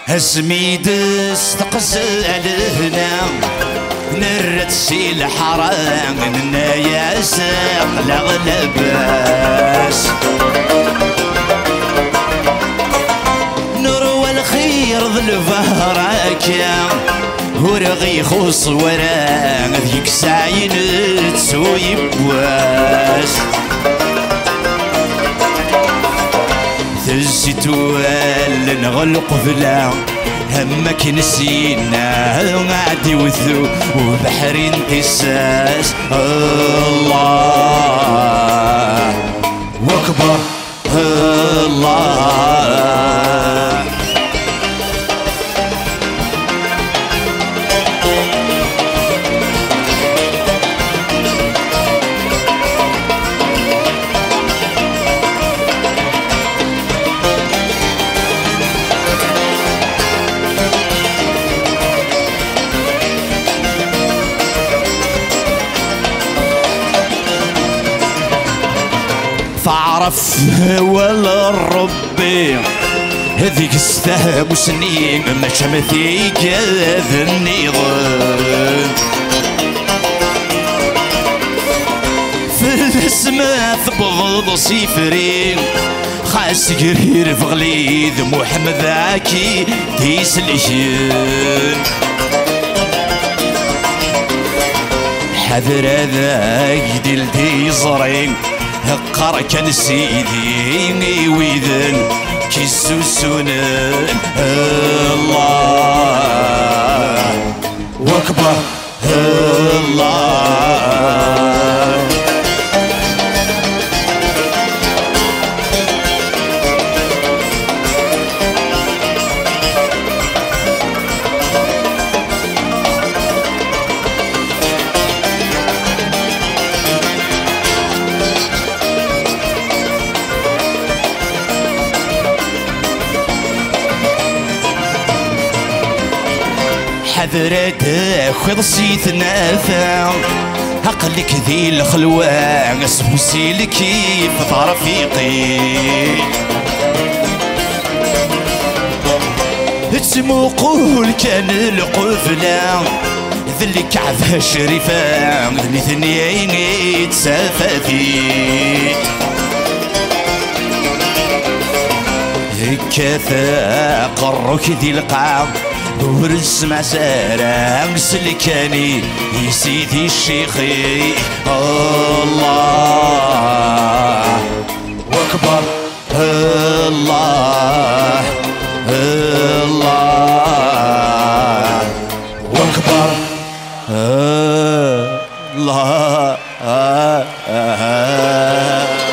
اسمي استقزالنا نرد سي الحرام منا يا ساق لغلباس نروى الخير ظلفهرك ورغي خوص ورا ذيك ساين تسوي بواس ثزت ولا نغلق فلا همك نسينا عادي وثو وبحر انتساس الله واكبر الله فعرف ولا ربي هذيك السهم وسنين ما شمثيك هذا النظام في السماء ثبض صفرين خاص قرير في غليظ محمد عاكي تيس الاشياء حذر هذا يدل دي زرين هقر كان سيدي ويذن كيسو سنن الله واكبر الله حذرت خذ سيثنا فا عقلك ذي الخلوة اسبوسي لكيف رفيقي تسموقول كان القفلة ذلي كعبها شريفة ذلي ثنيين تسافثي هكذا قرك ذي القاع ورسمع سارة سلكاني يا سيدي الشيخي الله واكبر الله الله واكبر الله